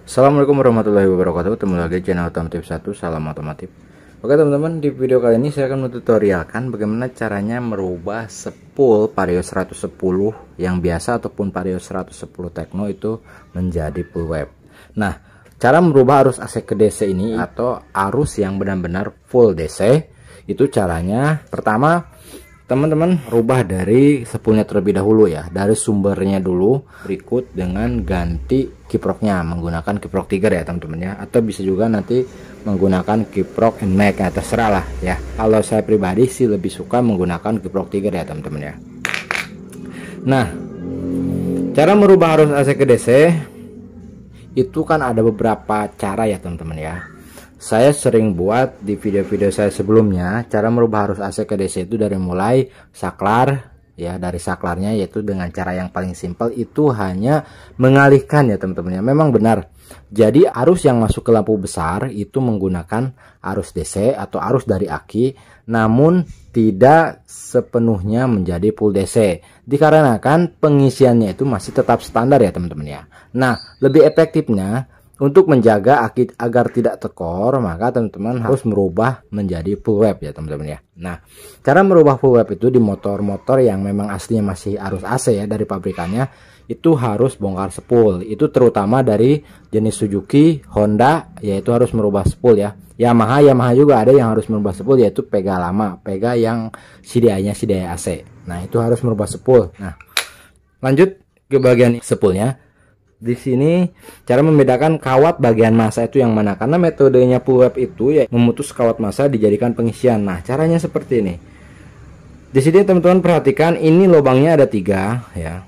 Assalamualaikum warahmatullahi wabarakatuh. Ketemu lagi channel otomotif 1, salam otomotif. Oke teman-teman, di video kali ini saya akan mentutorialkan bagaimana caranya merubah spool Vario 110 yang biasa ataupun Vario 110 Tekno itu menjadi full web. Nah, cara merubah arus AC ke DC ini atau arus yang benar-benar full DC itu caranya pertama teman-teman rubah dari spoolnya terlebih dahulu ya, dari sumbernya dulu, berikut dengan ganti kiproknya menggunakan kiprok 3 ya teman-teman ya, atau bisa juga nanti menggunakan kiprok NMAX ya, terserah lah ya. Kalau saya pribadi sih lebih suka menggunakan kiprok 3 ya teman-teman ya. Nah, cara merubah arus AC ke DC itu kan ada beberapa cara ya teman-teman ya. Saya sering buat di video-video saya sebelumnya cara merubah arus AC ke DC itu dari mulai saklar ya, dari saklarnya, yaitu dengan cara yang paling simpel itu hanya mengalihkan ya teman-teman ya. Memang benar, jadi arus yang masuk ke lampu besar itu menggunakan arus DC atau arus dari aki, namun tidak sepenuhnya menjadi full DC dikarenakan pengisiannya itu masih tetap standar ya teman-teman ya. Nah, lebih efektifnya untuk menjaga aki agar tidak tekor, maka teman-teman harus merubah menjadi full web ya teman-teman ya. Nah, cara merubah full web itu di motor-motor yang memang aslinya masih arus AC ya dari pabrikannya, itu harus bongkar spool. Itu terutama dari jenis Suzuki, Honda, yaitu harus merubah spool ya. Yamaha juga ada yang harus merubah spool, yaitu Pega lama, Pega yang CDI-nya CDI AC. Nah, itu harus merubah spool. Nah, lanjut ke bagian spoolnya. Di sini cara membedakan kawat bagian massa itu yang mana, karena metodenya full web itu ya memutus kawat massa dijadikan pengisian. Nah, caranya seperti ini. Di sini teman-teman perhatikan, ini lubangnya ada 3 ya.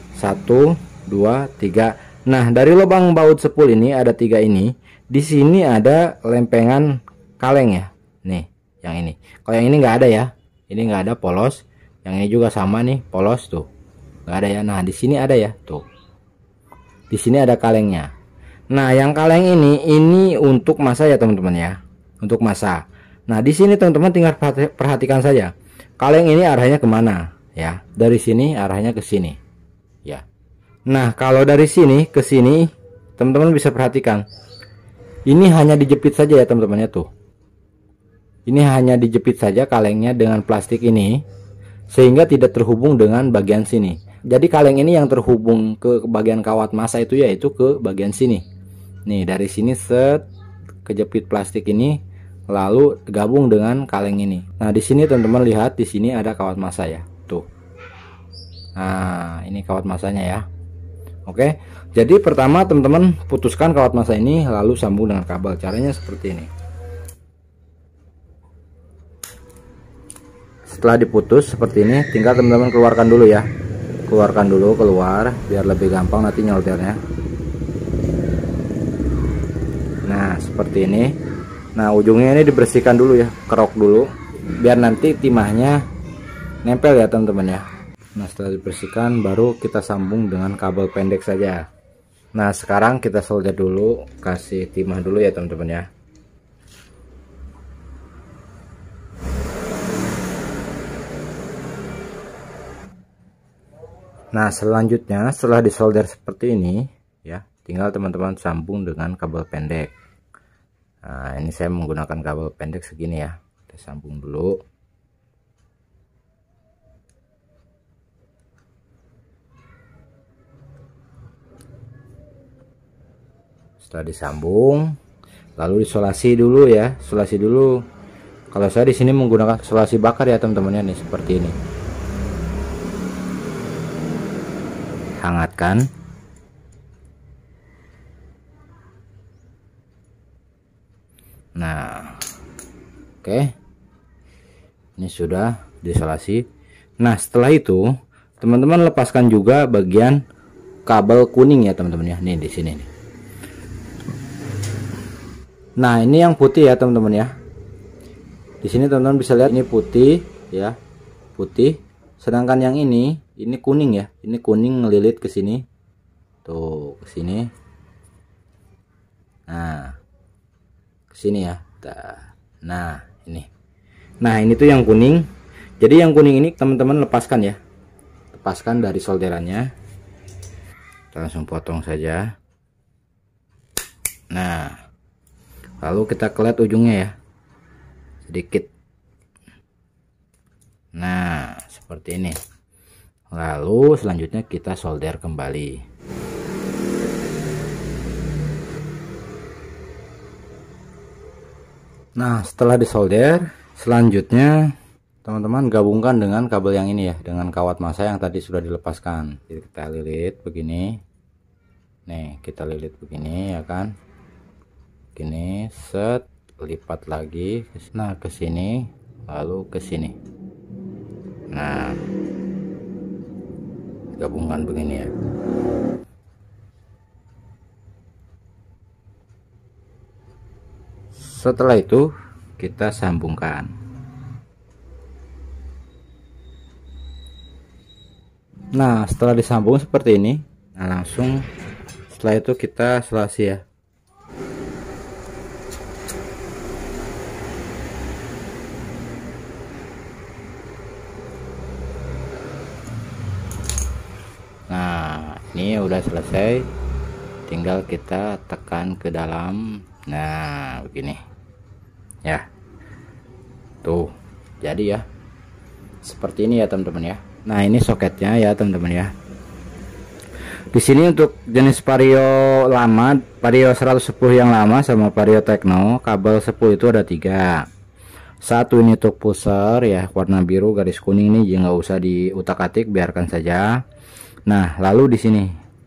1 2 3. Nah, dari lubang baut spool ini ada 3 ini. Di sini ada lempengan kaleng ya. Nih, yang ini. Kalau yang ini nggak ada ya. Ini nggak ada, polos. Yang ini juga sama nih, polos tuh. Nggak ada ya. Nah, di sini ada ya, tuh. Di sini ada kalengnya. Nah, yang kaleng ini untuk massa ya teman-teman ya, untuk massa. Nah, di sini teman-teman tinggal perhatikan saja, kaleng ini arahnya kemana ya? Dari sini arahnya ke sini ya. Nah, kalau dari sini ke sini teman-teman bisa perhatikan, ini hanya dijepit saja ya teman-teman ya, tuh. Ini hanya dijepit saja kalengnya dengan plastik ini, sehingga tidak terhubung dengan bagian sini. Jadi kaleng ini yang terhubung ke bagian kawat massa itu yaitu ke bagian sini. Nih, dari sini set kejepit plastik ini lalu gabung dengan kaleng ini. Nah, di sini teman-teman lihat, di sini ada kawat massa ya. Tuh. Nah, ini kawat massanya ya. Oke. Jadi pertama teman-teman putuskan kawat massa ini lalu sambung dengan kabel. Caranya seperti ini. Setelah diputus seperti ini, tinggal teman-teman keluarkan dulu ya. Keluarkan dulu, keluar biar lebih gampang nanti nyoldernya. Nah, seperti ini. Nah, ujungnya ini dibersihkan dulu ya, kerok dulu biar nanti timahnya nempel ya teman-teman ya. Nah, setelah dibersihkan baru kita sambung dengan kabel pendek saja. Nah, sekarang kita solder dulu, kasih timah dulu ya teman-teman ya. Nah, selanjutnya setelah disolder seperti ini ya, tinggal teman-teman sambung dengan kabel pendek. Nah, ini saya menggunakan kabel pendek segini ya. Kita sambung dulu. Setelah disambung, lalu isolasi dulu ya, isolasi dulu. Kalau saya di sini menggunakan isolasi bakar ya teman-teman ya, nih seperti ini. Hangatkan. Nah, oke, ini sudah diisolasi. Nah, setelah itu teman-teman lepaskan juga bagian kabel kuning ya teman-teman ya, nih di sini nih. Nah, ini yang putih ya teman-teman ya. Di sini teman-teman bisa lihat ini putih ya, putih. Sedangkan yang ini kuning ya. Ini kuning ngelilit ke sini. Tuh, ke sini. Nah, ke sini ya. Nah, ini. Nah, ini tuh yang kuning. Jadi yang kuning ini teman-teman lepaskan ya. Lepaskan dari solderannya. Kita langsung potong saja. Nah, lalu kita kelet ujungnya ya, sedikit. Nah, seperti ini. Lalu selanjutnya kita solder kembali. Nah, setelah disolder, selanjutnya teman-teman gabungkan dengan kabel yang ini ya, dengan kawat massa yang tadi sudah dilepaskan. Jadi kita lilit begini. Nih, kita lilit begini ya kan. Gini, set, lipat lagi. Nah, ke sini, lalu ke sini. Nah, gabungkan begini ya. Setelah itu kita sambungkan. Nah, setelah disambung seperti ini, nah langsung setelah itu kita selasi ya. Nah, ini udah selesai, tinggal kita tekan ke dalam. Nah, begini ya, tuh jadi ya seperti ini ya teman-teman ya. Nah, ini soketnya ya teman-teman ya. Di sini untuk jenis Vario lama, Vario 110 yang lama sama Vario Techno, kabel 10 itu ada 3. Satu ini untuk pusher ya, warna biru garis kuning ini nggak usah diutak-atik, biarkan saja. Nah, lalu di sini,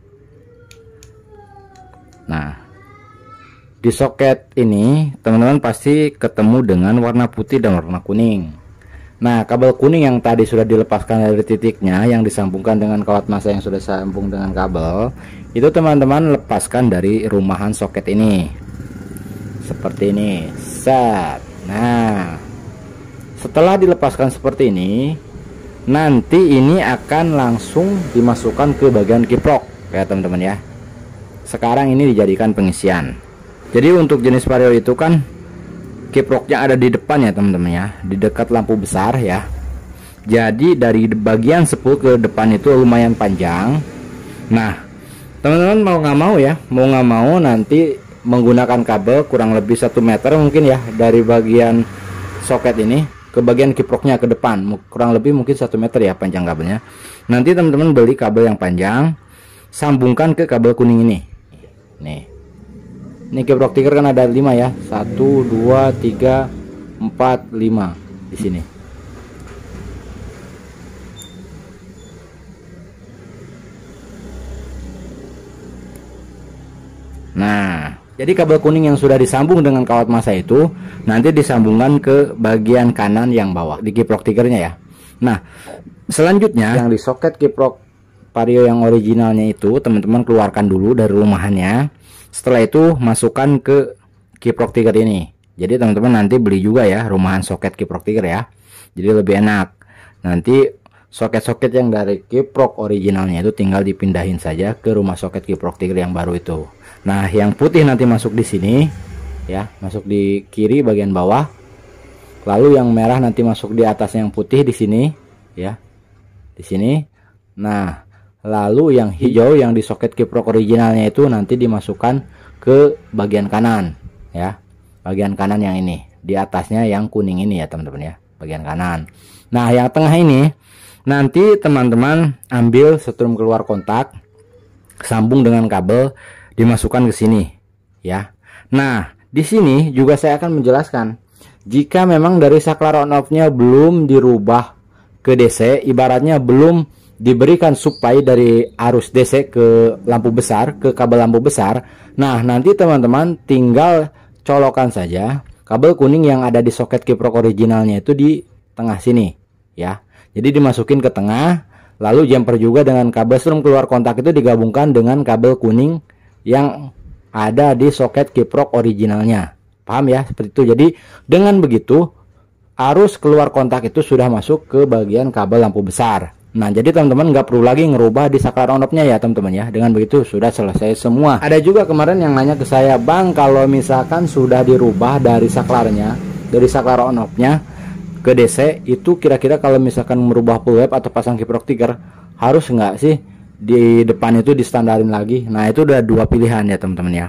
nah di soket ini teman-teman pasti ketemu dengan warna putih dan warna kuning. Nah, kabel kuning yang tadi sudah dilepaskan dari titiknya, yang disambungkan dengan kawat massa yang sudah sambung dengan kabel, itu teman-teman lepaskan dari rumahan soket ini seperti ini, set. Nah, setelah dilepaskan seperti ini, nanti ini akan langsung dimasukkan ke bagian kiprok ya teman-teman ya. Sekarang ini dijadikan pengisian. Jadi untuk jenis Vario itu kan kiproknya ada di depan ya teman-teman ya, di dekat lampu besar ya. Jadi dari bagian spool ke depan itu lumayan panjang. Nah, teman-teman mau nggak mau ya, mau nggak mau nanti menggunakan kabel kurang lebih 1 meter mungkin ya, dari bagian soket ini ke bagian kiproknya ke depan, kurang lebih mungkin 1 meter ya panjang kabelnya. Nanti teman-teman beli kabel yang panjang, sambungkan ke kabel kuning ini. Nih, ini kiprok tiker kan ada 5 ya, 1 2 3 4 5 di sini. Nah, jadi kabel kuning yang sudah disambung dengan kawat massa itu nanti disambungkan ke bagian kanan yang bawah di kiprok tikernya ya. Nah, selanjutnya yang di soket kiprok Vario yang originalnya itu teman-teman keluarkan dulu dari rumahannya. Setelah itu masukkan ke kiprok tiker ini. Jadi teman-teman nanti beli juga ya rumahan soket kiprok tiker ya. Jadi lebih enak. Nanti soket-soket yang dari kiprok originalnya itu tinggal dipindahin saja ke rumah soket kiprok tiker yang baru itu. Nah, yang putih nanti masuk di sini ya, masuk di kiri bagian bawah. Lalu yang merah nanti masuk di atas yang putih di sini ya. Di sini. Nah, lalu yang hijau yang di soket kiprok originalnya itu nanti dimasukkan ke bagian kanan ya. Bagian kanan yang ini, di atasnya yang kuning ini ya teman-teman ya, bagian kanan. Nah, yang tengah ini nanti teman-teman ambil setrum keluar kontak, sambung dengan kabel, dimasukkan ke sini ya. Nah, di sini juga saya akan menjelaskan jika memang dari saklar on off-nya belum dirubah ke DC, ibaratnya belum diberikan supply dari arus DC ke lampu besar, ke kabel lampu besar. Nah, nanti teman-teman tinggal colokan saja kabel kuning yang ada di soket kiprok originalnya itu di tengah sini ya. Jadi dimasukin ke tengah, lalu jumper juga dengan kabel strum keluar kontak itu digabungkan dengan kabel kuning yang ada di soket kiprok originalnya. Paham ya? Seperti itu. Jadi dengan begitu arus keluar kontak itu sudah masuk ke bagian kabel lampu besar. Nah, jadi teman-teman nggak perlu lagi ngerubah di saklar on off-nya ya teman-teman ya. Dengan begitu sudah selesai semua. Ada juga kemarin yang nanya ke saya, "Bang, kalau misalkan sudah dirubah dari saklarnya, dari saklar on off-nya ke DC, itu kira-kira kalau misalkan merubah full wave atau pasang kiprok tiker, harus nggak sih di depan itu distandarin lagi?" Nah, itu udah dua pilihan ya teman-teman ya.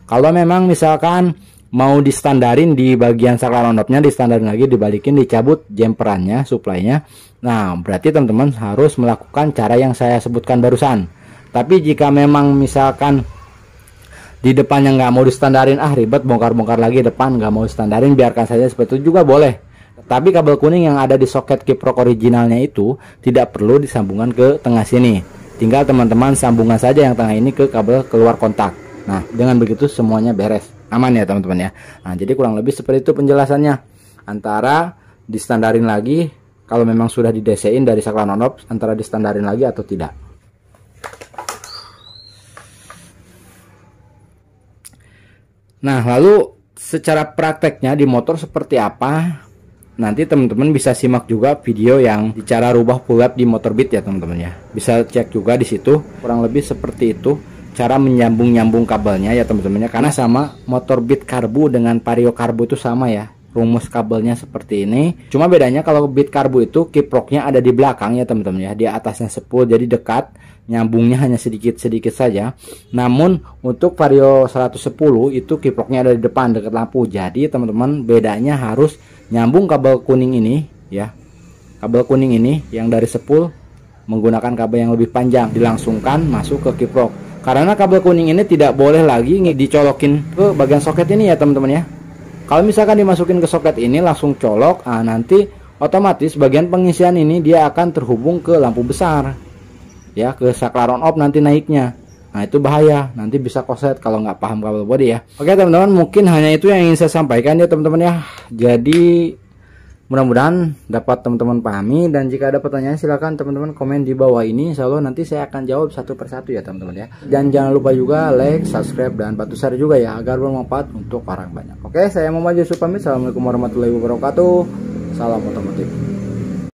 Kalau memang misalkan mau distandarin di bagian saklar on off-nya, distandarin lagi, dibalikin, dicabut jumperannya, supply-nya. Nah, berarti teman-teman harus melakukan cara yang saya sebutkan barusan. Tapi jika memang misalkan di depannya nggak mau distandarin, ribet bongkar-bongkar lagi depan, nggak mau distandarin, biarkan saja seperti itu juga boleh. Tapi kabel kuning yang ada di soket kiprok originalnya itu tidak perlu disambungkan ke tengah sini. Tinggal teman-teman sambungkan saja yang tengah ini ke kabel keluar kontak. Nah, dengan begitu semuanya beres. Aman ya teman-teman ya. Nah, jadi kurang lebih seperti itu penjelasannya. Antara distandarin lagi, kalau memang sudah di DC-in dari saklar on off, antara distandarin lagi atau tidak. Nah, lalu secara prakteknya di motor seperti apa? Nanti teman-teman bisa simak juga video yang cara rubah pull lap di motor Beat ya teman-teman ya. Bisa cek juga di situ. Kurang lebih seperti itu cara menyambung-nyambung kabelnya ya teman-teman ya. Karena sama motor Beat karbu dengan Vario karbu itu sama ya. Rumus kabelnya seperti ini. Cuma bedanya kalau Beat karbu itu kiproknya ada di belakang ya teman-teman ya. Di atasnya spool jadi dekat. Nyambungnya hanya sedikit-sedikit saja. Namun untuk Vario 110 itu kiproknya ada di depan dekat lampu. Jadi teman-teman bedanya harus nyambung kabel kuning ini ya. Kabel kuning ini yang dari spool menggunakan kabel yang lebih panjang, dilangsungkan masuk ke kiprok. Karena kabel kuning ini tidak boleh lagi dicolokin ke bagian soket ini ya teman-teman ya. Kalau misalkan dimasukin ke soket ini langsung colok, nanti otomatis bagian pengisian ini dia akan terhubung ke lampu besar ya, ke saklar on off nanti naiknya. Nah itu bahaya, nanti bisa koset kalau nggak paham kabel body ya. Oke teman-teman, mungkin hanya itu yang ingin saya sampaikan ya teman-teman ya. Jadi mudah-mudahan dapat teman-teman pahami, dan jika ada pertanyaan silahkan teman-teman komen di bawah ini. Insya Allah nanti saya akan jawab satu persatu ya teman-teman ya. Dan jangan lupa juga like, subscribe, dan batu share juga ya agar bermanfaat untuk orang banyak. Oke, saya Muhammad Yusuf pamit. Assalamualaikum warahmatullahi wabarakatuh. Salam otomotif.